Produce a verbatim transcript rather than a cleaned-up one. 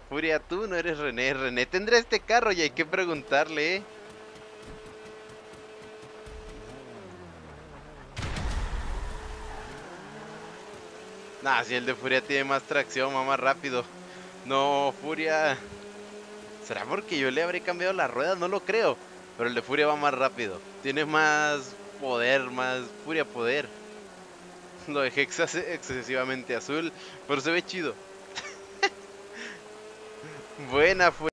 Furia, tú no eres René. René tendrá este carro y hay que preguntarle, ¿eh? Nah, si el de Furia tiene más tracción, va más rápido. No, Furia. ¿Será porque yo le habré cambiado las ruedas? No lo creo. Pero el de Furia va más rápido. Tiene más poder, más Furia poder. Lo dejé ex excesivamente azul, pero se ve chido. Buena, Furia.